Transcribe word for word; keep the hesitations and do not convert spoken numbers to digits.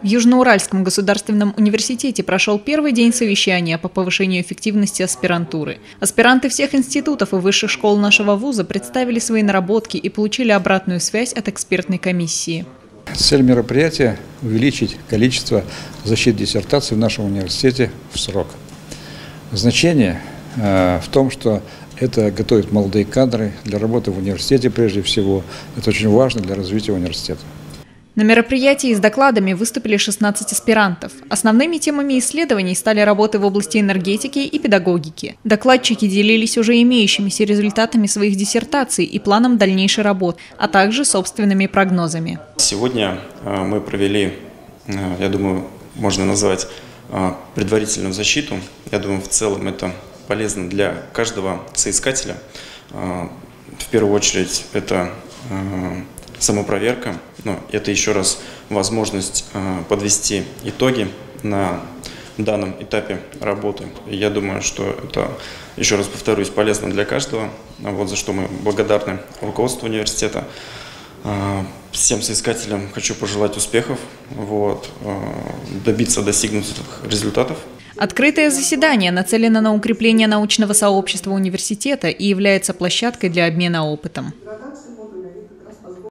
В Южноуральском государственном университете прошел первый день совещания по повышению эффективности аспирантуры. Аспиранты всех институтов и высших школ нашего вуза представили свои наработки и получили обратную связь от экспертной комиссии. Цель мероприятия – увеличить количество защит диссертаций в нашем университете в срок. Значение э, в том, что это готовит молодые кадры для работы в университете прежде всего. Это очень важно для развития университета. На мероприятии с докладами выступили шестнадцать аспирантов. Основными темами исследований стали работы в области энергетики и педагогики. Докладчики делились уже имеющимися результатами своих диссертаций и планом дальнейшей работы, а также собственными прогнозами. Сегодня мы провели, я думаю, можно назвать предварительную защиту. Я думаю, в целом это полезно для каждого соискателя. В первую очередь это самопроверка, но это еще раз возможность подвести итоги на данном этапе работы. Я думаю, что это, еще раз повторюсь, полезно для каждого, вот за что мы благодарны руководству университета. Всем соискателям хочу пожелать успехов, вот, добиться достигнутых результатов. Открытое заседание нацелено на укрепление научного сообщества университета и является площадкой для обмена опытом.